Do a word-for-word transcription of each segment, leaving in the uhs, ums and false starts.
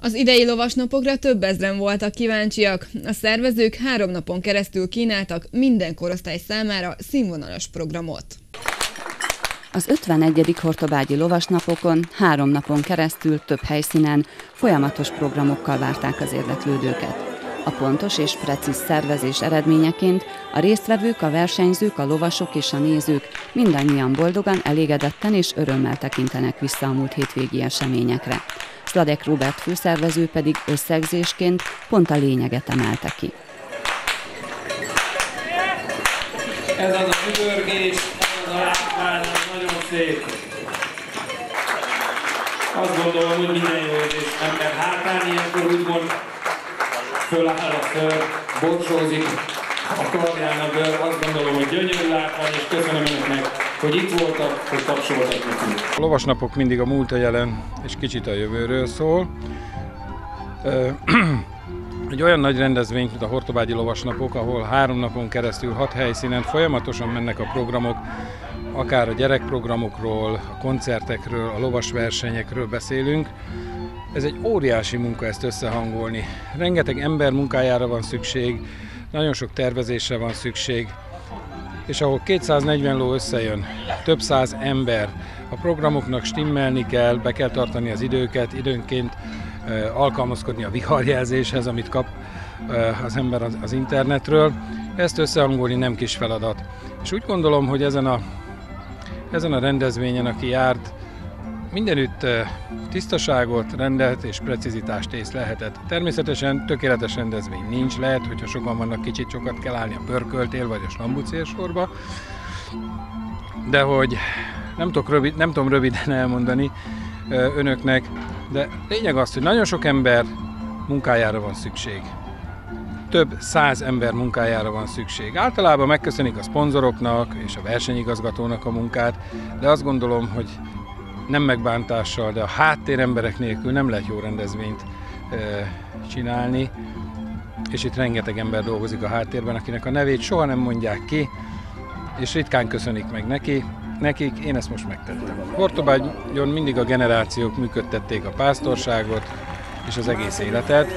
Az idei lovasnapokra több ezren voltak kíváncsiak. A szervezők három napon keresztül kínáltak minden korosztály számára színvonalas programot. Az ötvenegyedik hortobágyi lovasnapokon három napon keresztül több helyszínen folyamatos programokkal várták az érdeklődőket. A pontos és precíz szervezés eredményeként a résztvevők, a versenyzők, a lovasok és a nézők mindannyian boldogan, elégedetten és örömmel tekintenek vissza a múlt hétvégi eseményekre. Szladek Róbert főszervező pedig összegzésként pont a lényeget emelte ki. Ez az a üvörgés, ez az a látvány, nagyon szép. Azt gondolom, hogy minden jó érzés ember hátán ilyenkor úgymond föláll a föl, borsózik a karján a bőr. Azt gondolom, hogy gyönyörű látvány, és köszönöm önöknek, hogy itt voltak, hogy tapsoltak nekünk. A lovasnapok mindig a múlt, a jelen és kicsit a jövőről szól. Egy olyan nagy rendezvény, mint a hortobágyi lovasnapok, ahol három napon keresztül hat helyszínen folyamatosan mennek a programok, akár a gyerekprogramokról, a koncertekről, a lovasversenyekről beszélünk. Ez egy óriási munka ezt összehangolni. Rengeteg ember munkájára van szükség, nagyon sok tervezésre van szükség, és ahol kétszáznegyven ló összejön, több száz ember, a programoknak stimmelni kell, be kell tartani az időket, időnként uh, alkalmazkodni a viharjelzéshez, amit kap uh, az ember az, az internetről. Ezt összehangolni nem kis feladat. És úgy gondolom, hogy ezen a, ezen a rendezvényen, aki járt, mindenütt tisztaságot, rendet és precizitást észlelhetett. Természetesen tökéletes rendezvény nincs, lehet, hogyha sokan vannak, kicsit sokat kell állni a pörköltél vagy a slambucélsorba, de hogy nem, tudok rövid, nem tudom röviden elmondani önöknek, de lényeg az, hogy nagyon sok ember munkájára van szükség. Több száz ember munkájára van szükség. Általában megköszönik a szponzoroknak és a versenyigazgatónak a munkát, de azt gondolom, hogy nem megbántással, de a háttéremberek nélkül nem lehet jó rendezvényt e, csinálni, és itt rengeteg ember dolgozik a háttérben, akinek a nevét soha nem mondják ki, és ritkán köszönik meg neki, nekik, én ezt most megtettem. Hortobágyon mindig a generációk működtették a pásztorságot és az egész életet.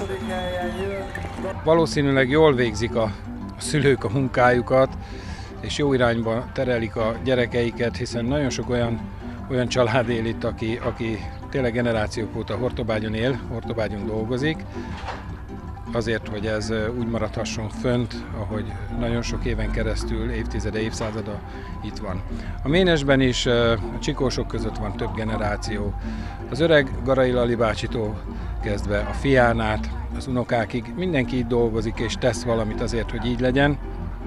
Valószínűleg jól végzik a, a szülők a munkájukat, és jó irányba terelik a gyerekeiket, hiszen nagyon sok olyan olyan család él itt, aki, aki tényleg generációk óta Hortobágyon él, Hortobágyon dolgozik, azért, hogy ez úgy maradhasson fönt, ahogy nagyon sok éven keresztül, évtizede, évszázada itt van. A Ménesben is a csikósok között van több generáció. Az öreg Garai Lali bácsitól kezdve a fián át, az unokákig, mindenki itt dolgozik és tesz valamit azért, hogy így legyen.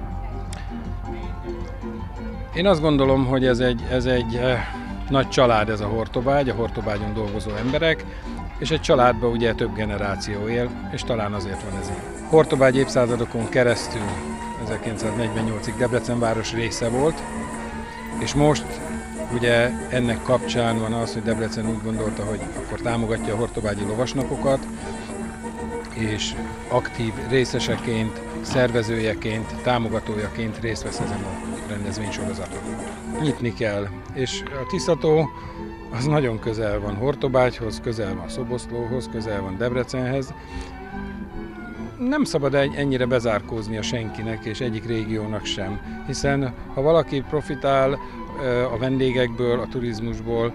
Én azt gondolom, hogy ez egy, ez egy nagy család ez a Hortobágy, a Hortobágyon dolgozó emberek, és egy családban ugye több generáció él, és talán azért van ez így. Hortobágy évszázadokon keresztül, ezerkilencszáznegyvennyolcig Debrecen város része volt, és most ugye ennek kapcsán van az, hogy Debrecen úgy gondolta, hogy akkor támogatja a hortobágyi lovasnapokat, és aktív részeseként, szervezőjeként, támogatójaként részt vesz ezen a rendezvénysorozaton. Nyitni kell, és a Tiszató az nagyon közel van Hortobágyhoz, közel van Szoboszlóhoz, közel van Debrecenhez. Nem szabad ennyire bezárkóznia senkinek, és egyik régiónak sem, hiszen ha valaki profitál a vendégekből, a turizmusból,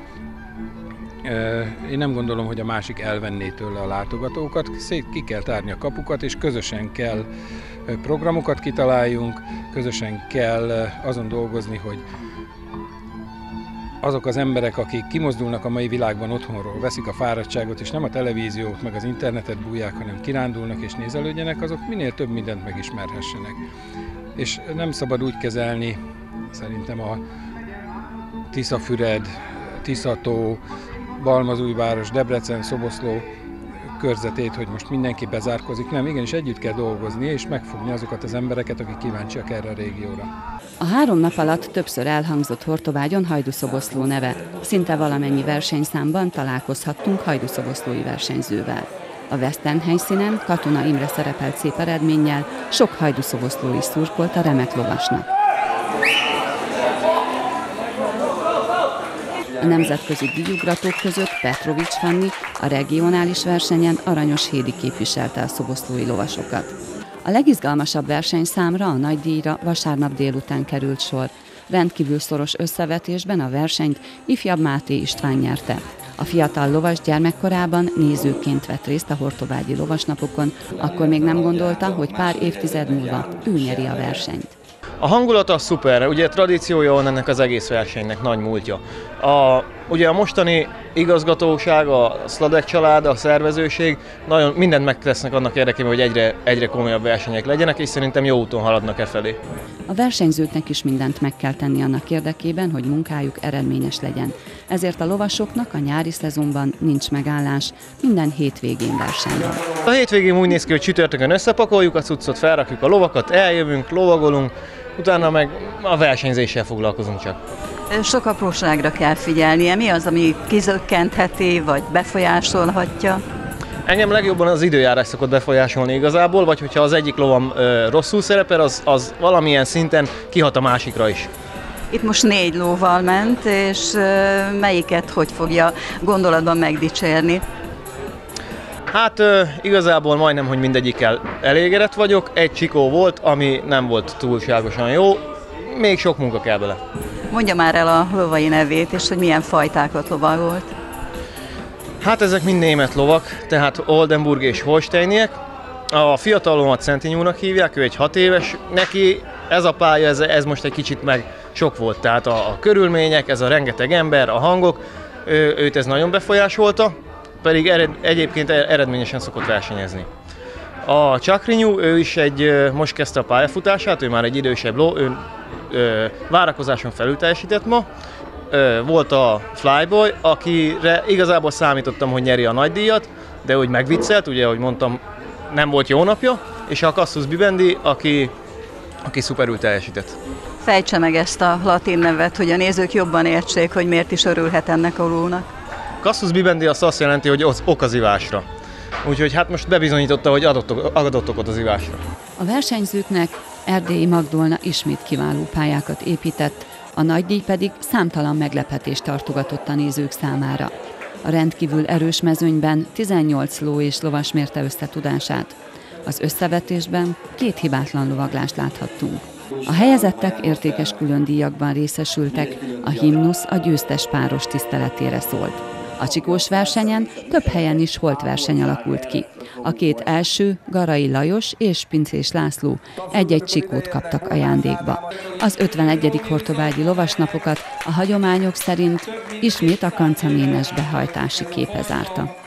én nem gondolom, hogy a másik elvenné tőle a látogatókat, szét ki kell tárni a kapukat, és közösen kell programokat kitaláljunk, közösen kell azon dolgozni, hogy azok az emberek, akik kimozdulnak a mai világban otthonról, veszik a fáradtságot, és nem a televíziót, meg az internetet bújják, hanem kirándulnak és nézelődjenek, azok minél több mindent megismerhessenek. És nem szabad úgy kezelni, szerintem a Tiszafüred, Tiszató, Balmazújváros, Debrecen, Szoboszló körzetét, hogy most mindenki bezárkozik. Nem, igenis együtt kell dolgozni, és megfogni azokat az embereket, akik kíváncsiak erre a régióra. A három nap alatt többször elhangzott Hortobágyon Hajdú-Szoboszló neve. Szinte valamennyi versenyszámban találkozhattunk hajdú-szoboszlói versenyzővel. A Western helyszínen Katona Imre szerepelt szép eredménnyel, sok hajdú-szoboszlói szurkolt a remek lovasnak. A nemzetközi díjugratók között Petrovics Fanni a regionális versenyen Aranyos Hédi képviselte a szoboszlói lovasokat. A legizgalmasabb versenyszámra, a nagydíjra vasárnap délután került sor. Rendkívül szoros összevetésben a versenyt ifjabb Máté István nyerte. A fiatal lovas gyermekkorában nézőként vett részt a hortobágyi lovasnapokon, akkor még nem gondolta, hogy pár évtized múlva ő nyeri a versenyt. A hangulat az szuper, ugye tradíciója van ennek az egész versenynek, nagy múltja. A, ugye a mostani igazgatóság, a Szladek család, a szervezőség nagyon mindent megtesznek annak érdekében, hogy egyre, egyre komolyabb versenyek legyenek, és szerintem jó úton haladnak e felé. A versenyzőknek is mindent meg kell tenni annak érdekében, hogy munkájuk eredményes legyen. Ezért a lovasoknak a nyári szezonban nincs megállás, minden hétvégén verseny van. A hétvégén úgy néz ki, hogy csütörtökön összepakoljuk a cuccot, felrakjuk a lovakat, eljövünk, lovagolunk, utána meg a versenyzéssel foglalkozunk csak. Sok apróságra kell figyelnie. Mi az, ami kizökkentheti, vagy befolyásolhatja? Engem legjobban az időjárás szokott befolyásolni igazából, vagy hogyha az egyik lovam ö, rosszul szerepel, az, az valamilyen szinten kihat a másikra is. Itt most négy lóval ment, és ö, melyiket hogy fogja gondolatban megdicsérni? Hát ö, igazából majdnem, hogy mindegyikkel elégedett vagyok. Egy csikó volt, ami nem volt túlságosan jó, még sok munka kell bele. Mondja már el a lovai nevét, és hogy milyen fajtákat lovagolt. Hát ezek mind német lovak, tehát Oldenburg és Holsteiniek. A fiatalomat Szentinyúnak hívják, ő egy hat éves. Neki ez a pálya, ez, ez most egy kicsit meg sok volt. Tehát a, a körülmények, ez a rengeteg ember, a hangok, ő, őt ez nagyon befolyásolta, pedig ered, egyébként eredményesen szokott versenyezni. A Csakrinyú, ő is egy, most kezdte a pályafutását, ő már egy idősebb ló, ő ö, várakozáson felül teljesített ma. Ö, volt a Flyboy, akire igazából számítottam, hogy nyeri a nagydíjat, de úgy megviccelt, ugye, ahogy mondtam, nem volt jó napja, és a Cassius Bibendi, aki, aki szuperül teljesített. Fejtse meg ezt a latin nevet, hogy a nézők jobban értsék, hogy miért is örülhet ennek a lónak. Cassius Bibendi azt azt jelenti, hogy ok az ivásra. Úgyhogy hát most bebizonyította, hogy adott, adott okot az ivásra. A versenyzőknek Erdélyi Magdolna ismét kiváló pályákat épített, a nagydíj pedig számtalan meglepetést tartogatott a nézők számára. A rendkívül erős mezőnyben tizennyolc ló és lovas mérte össze tudását. Az összevetésben két hibátlan lovaglást láthattunk. A helyezettek értékes különdíjakban részesültek, a himnusz a győztes páros tiszteletére szólt. A csikós versenyen több helyen is holtverseny alakult ki. A két első, Garai Lajos és Pincés László egy-egy csikót kaptak ajándékba. Az ötvenegyedik hortobágyi lovasnapokat a hagyományok szerint ismét a kancaménes behajtási képe zárta.